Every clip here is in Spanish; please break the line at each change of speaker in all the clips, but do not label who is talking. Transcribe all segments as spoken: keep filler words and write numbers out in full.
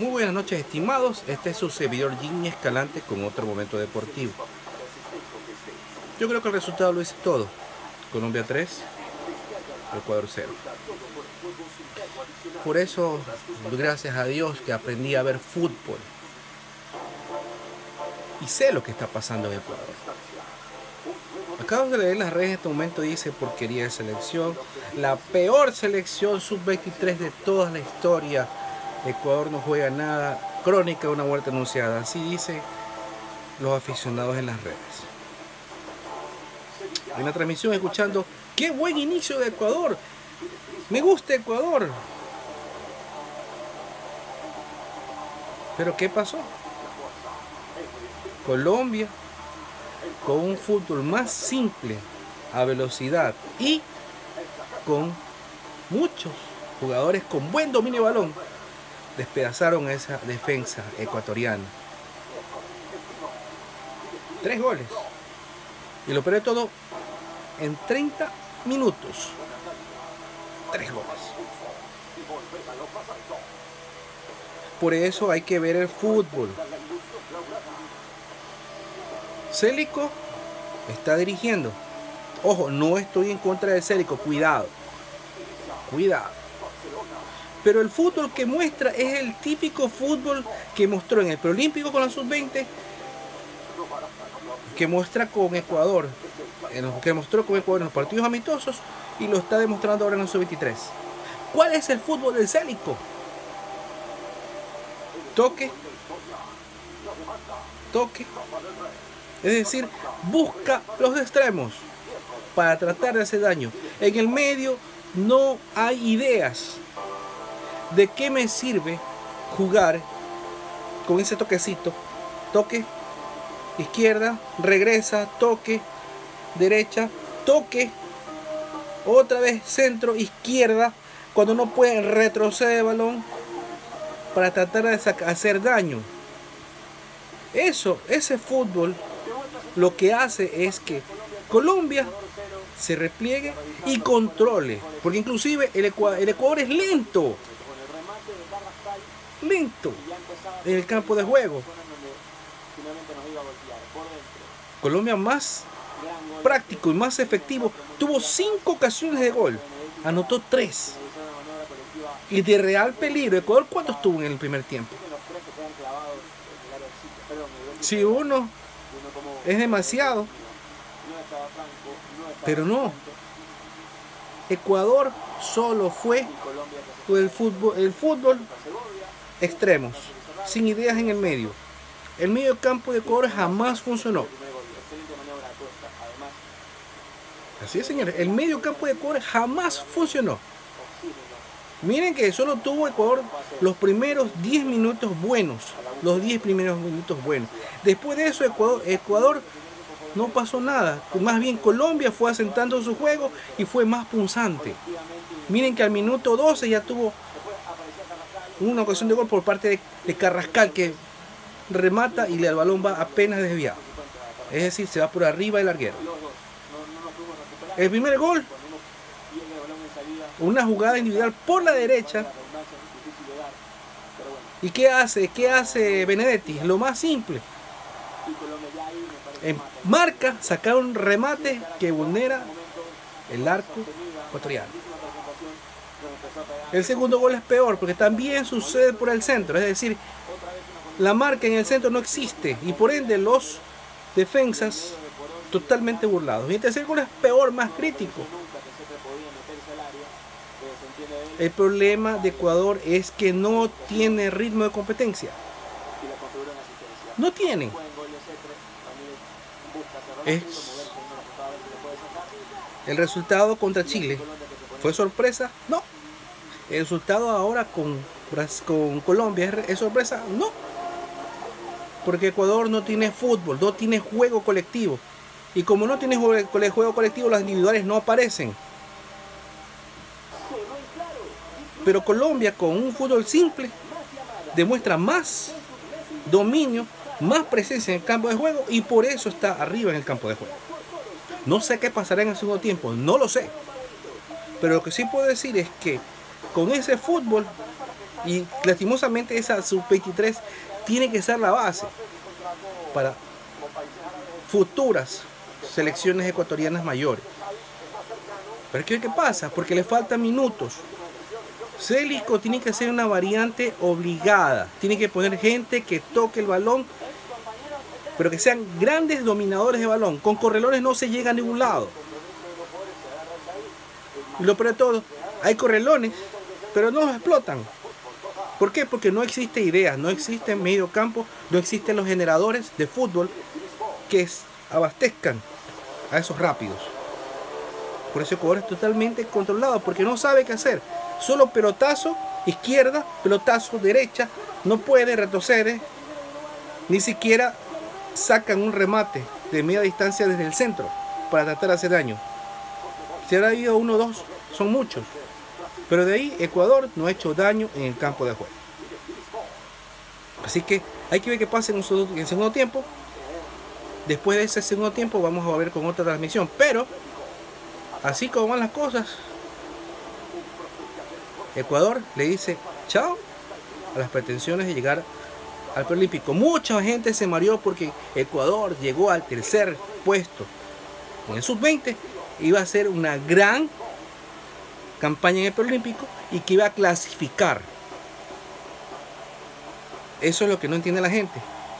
Muy buenas noches, estimados. Este es su servidor Jimmy Escalante con otro momento deportivo. Yo creo que el resultado lo dice todo. Colombia tres, Ecuador cero. Por eso, gracias a Dios que aprendí a ver fútbol y sé lo que está pasando en Ecuador. Acabo de leer las redes en este momento, dice porquería de selección, la peor selección sub veintitrés de toda la historia. Ecuador no juega nada, crónica de una muerte anunciada, así dicen los aficionados en las redes. En la transmisión escuchando, qué buen inicio de Ecuador, me gusta Ecuador. Pero ¿qué pasó? Colombia, con un fútbol más simple, a velocidad y con muchos jugadores con buen dominio de balón, despedazaron a esa defensa ecuatoriana. Tres goles. Y lo peor de todo, en treinta minutos. Tres goles. Por eso hay que ver el fútbol. Célico está dirigiendo. Ojo, no estoy en contra de Célico. Cuidado. Cuidado. Pero el fútbol que muestra es el típico fútbol que mostró en el preolímpico con la sub veinte, que muestra con Ecuador, en los que mostró con Ecuador en los partidos amistosos y lo está demostrando ahora en la sub veintitrés. ¿Cuál es el fútbol del Célico? Toque, toque, es decir, busca los extremos para tratar de hacer daño. En el medio no hay ideas. ¿De qué me sirve jugar con ese toquecito? Toque, izquierda, regresa, toque, derecha, toque, otra vez centro, izquierda, cuando no puede retroceder el balón para tratar de hacer daño. Eso, ese fútbol lo que hace es que Colombia se repliegue y controle, porque inclusive el Ecuador, el Ecuador es lento. Lento en el campo de juego. Colombia más práctico y más efectivo, tuvo cinco ocasiones de gol, anotó tres. Y de real peligro, Ecuador, ¿cuántos tuvo en el primer tiempo? Si uno es demasiado, pero no. Ecuador solo fue el fútbol, el fútbol extremos, sin ideas en el medio. El medio campo de Ecuador jamás funcionó. Así es, señores, el medio campo de Ecuador jamás funcionó. Miren que solo tuvo Ecuador los primeros diez minutos buenos, los diez primeros minutos buenos. Después de eso Ecuador, Ecuador no pasó nada. Más bien Colombia fue asentando su juego y fue más punzante. Miren que al minuto doce ya tuvo una ocasión de gol por parte de, de Carrascal, que remata y el balón va apenas desviado. Es decir, se va por arriba del larguero. El primer gol, una jugada individual por la derecha. ¿Y qué hace? ¿Qué hace Benedetti? Lo más simple. En marca, sacar un remate que vulnera el arco ecuatoriano. El segundo gol es peor porque también sucede por el centro, es decir, la marca en el centro no existe y por ende los defensas totalmente burlados. Y el tercer gol es peor, más crítico. El problema de Ecuador es que no tiene ritmo de competencia. No tiene. Es el resultado contra Chile. ¿Fue sorpresa? No. El resultado ahora con, con Colombia ¿es sorpresa? No. Porque Ecuador no tiene fútbol, no tiene juego colectivo. Y como no tiene juego colectivo, los individuales no aparecen. Pero Colombia, con un fútbol simple, demuestra más dominio, más presencia en el campo de juego y por eso está arriba en el campo de juego. No sé qué pasará en el segundo tiempo, no lo sé. Pero lo que sí puedo decir es que con ese fútbol Y lastimosamente esa sub veintitrés tiene que ser la base para futuras selecciones ecuatorianas mayores. Pero ¿qué, qué pasa? Porque le faltan minutos. Célico tiene que ser una variante obligada. Tiene que poner gente que toque el balón, pero que sean grandes dominadores de balón. Con correlones no se llega a ningún lado. Y lo peor de todo, hay correlones, pero no los explotan. ¿Por qué? Porque no existe ideas, no existe medio campo, no existen los generadores de fútbol que abastezcan a esos rápidos. Por eso Ecuador es totalmente controlado, porque no sabe qué hacer. Solo pelotazo izquierda, pelotazo derecha, no puede, retrocede, ni siquiera sacan un remate de media distancia desde el centro para tratar de hacer daño. Si habrá habido uno o dos, son muchos. Pero de ahí Ecuador no ha hecho daño en el campo de juego. Así que hay que ver qué pasa en el segundo tiempo. Después de ese segundo tiempo vamos a ver con otra transmisión. Pero, así como van las cosas, Ecuador le dice chao a las pretensiones de llegar al preolímpico. Mucha gente se mareó porque Ecuador llegó al tercer puesto en el sub veinte. Iba a ser una gran campaña en el preolímpico y que iba a clasificar. Eso es lo que no entiende la gente.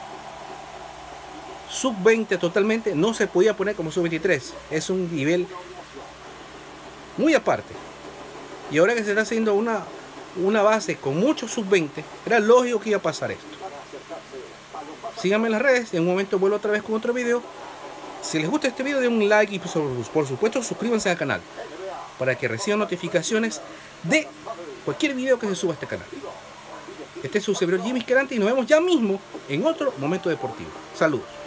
sub veinte totalmente no se podía poner como sub veintitrés. Es un nivel muy aparte. Y ahora que se está haciendo una, una base con muchos sub veinte, era lógico que iba a pasar esto. Síganme en las redes. En un momento vuelvo otra vez con otro video. Si les gusta este video, den un like y por supuesto suscríbanse al canal para que reciban notificaciones de cualquier video que se suba a este canal. Este es su servidor Jimmy Esquerante y nos vemos ya mismo en otro momento deportivo. Saludos.